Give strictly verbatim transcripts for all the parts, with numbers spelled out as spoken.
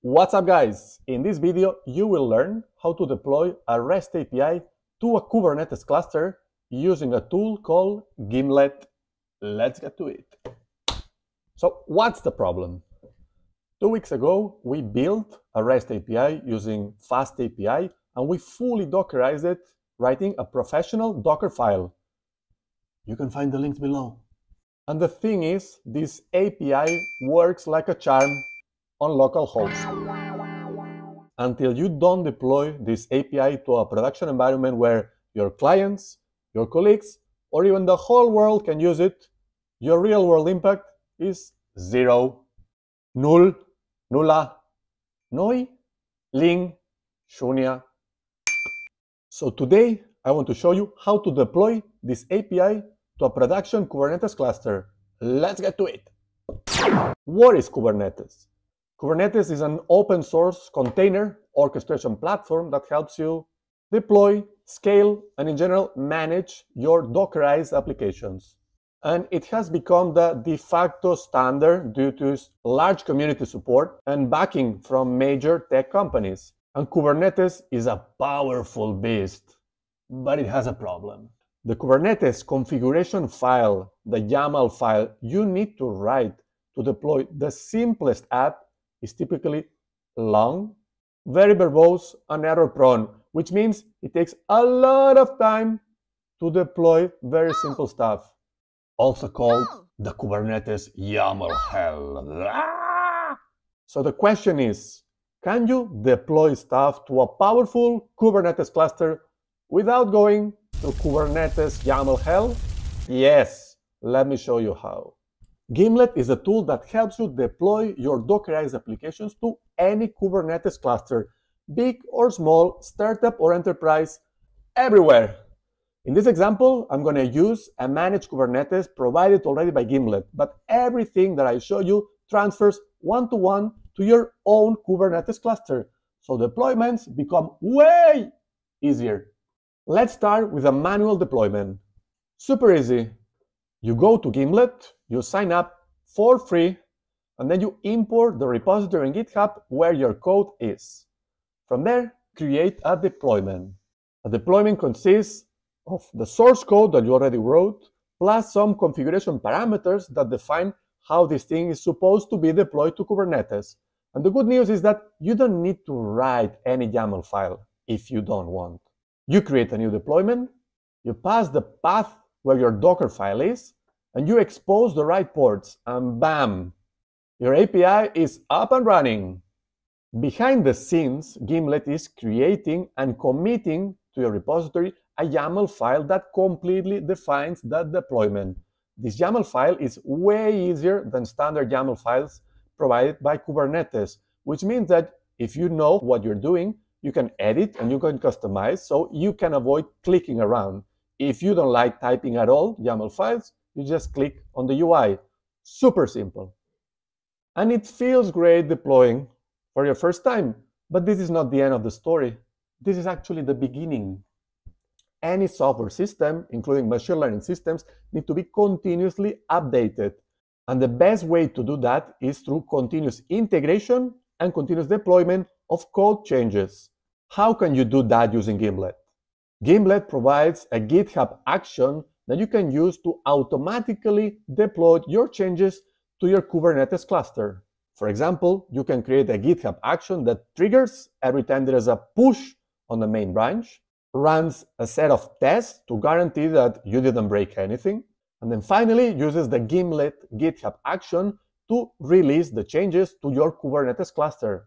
What's up, guys? In this video, you will learn how to deploy a REST A P I to a Kubernetes cluster using a tool called Gimlet. Let's get to it. So what's the problem? Two weeks ago, we built a REST A P I using Fast A P I, and we fully Dockerized it, writing a professional Docker file. You can find the links below. And the thing is, this A P I works like a charm on localhost. Until you don't deploy this A P I to a production environment where your clients, your colleagues, or even the whole world can use it, your real-world impact is zero. Null, nulla, noi, ling, shunya. So today, I want to show you how to deploy this A P I to a production Kubernetes cluster. Let's get to it. What is Kubernetes? Kubernetes is an open source container orchestration platform that helps you deploy, scale, and in general manage your Dockerized applications. And it has become the de facto standard due to its large community support and backing from major tech companies. And Kubernetes is a powerful beast, but it has a problem. The Kubernetes configuration file, the YAML file you need to write to deploy the simplest app, is typically long, very verbose, and error-prone, which means it takes a lot of time to deploy very oh. simple stuff, also called oh. the Kubernetes YAML oh. hell. Ah! So the question is, can you deploy stuff to a powerful Kubernetes cluster without going to Kubernetes YAML hell? Yes, let me show you how. Gimlet is a tool that helps you deploy your Dockerized applications to any Kubernetes cluster, big or small, startup or enterprise, everywhere. In this example, I'm going to use a managed Kubernetes provided already by Gimlet, but everything that I show you transfers one-to-one to your own Kubernetes cluster, so deployments become way easier. Let's start with a manual deployment. Super easy. You go to Gimlet, you sign up for free, and then you import the repository in GitHub where your code is. From there, create a deployment. A deployment consists of the source code that you already wrote, plus some configuration parameters that define how this thing is supposed to be deployed to Kubernetes. And the good news is that you don't need to write any YAML file if you don't want. You create a new deployment, you pass the path where your Docker file is, and you expose the right ports, and bam! Your A P I is up and running. Behind the scenes, Gimlet is creating and committing to your repository a YAML file that completely defines that deployment. This YAML file is way easier than standard YAML files provided by Kubernetes, which means that if you know what you're doing, you can edit and you can customize, so you can avoid clicking around. If you don't like typing at all YAML files, you just click on the U I. Super simple. And it feels great deploying for your first time, but this is not the end of the story. This is actually the beginning. Any software system, including machine learning systems, need to be continuously updated. And the best way to do that is through continuous integration and continuous deployment of code changes. How can you do that using Gimlet? Gimlet provides a GitHub action that you can use to automatically deploy your changes to your Kubernetes cluster. For example, you can create a GitHub action that triggers every time there is a push on the main branch, runs a set of tests to guarantee that you didn't break anything, and then finally uses the Gimlet GitHub action to release the changes to your Kubernetes cluster,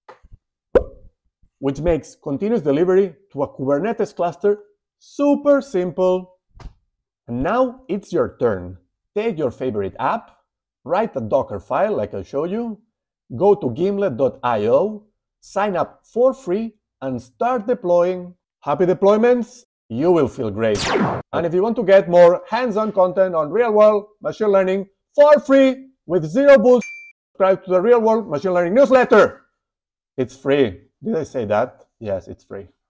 which makes continuous delivery to a Kubernetes cluster super simple. And now it's your turn. Take your favorite app, write a Docker file like I showed you, go to gimlet dot i o, sign up for free, and start deploying. Happy deployments, you will feel great. And if you want to get more hands-on content on real-world machine learning for free with zero bullshit, subscribe to the Real World Machine Learning newsletter. It's free. Did I say that? Yes, it's free.